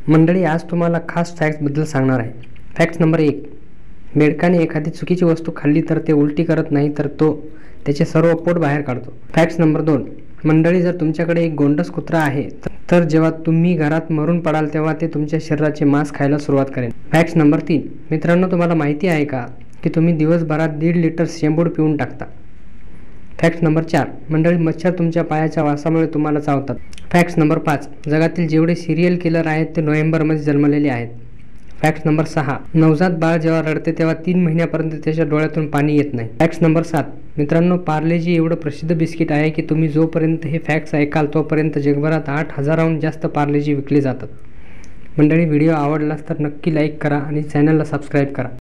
मंडळी, आज तुम्हाला खास फॅक्ट्सबद्दल सांगणार आहे. Fact number 1. बेडकाने एखादी चुकीची वस्तू खाल्ली तर ते उलटी करत नाही, तर तो त्याचे सर्व पोट बाहेर काढतो. Fact number 2. मंडळी, जर तुमच्याकडे एक गोंडस कुत्रा आहे तर जेव्हा तुम्ही घरात मरून पडाल तेव्हा ते तुमच्या शरीराचे मांस खायला सुरुवात करेल. Fact number 3. मित्रांनो, तुम्हाला माहिती आहे का की तुम्ही दिवसभरात 1.5 लिटर शेंबूड पिऊन टाकता. Fact number 4. मंडळी, मच्छर तुमच्या पायाच्या वासामुळे तुम्हाला चावतात. Fact number 5. जगातील जेवढे सिरियल किलर आहेत ते नोव्हेंबरमध्ये जन्मलेले आहेत. Fact number 6. नवजात बाळ जेव्हा रडते तेव्हा 3 महिन्यापर्यंत त्याच्या डोळ्यातून पाणी येत नाही. Fact number 7. मित्रांनो, पार्लेजी एवढं प्रसिद्ध बिस्किट आहे की तुम्ही जोपर्यंत हे फॅक्ट्स ऐकाल तोपर्यंत जगभरात 8,000हून जास्त पार्लेजी विकले जातात. मंडळी, व्हिडिओ आवडलास तर नक्की लाईक करा आणि चॅनलला सबस्क्राईब करा.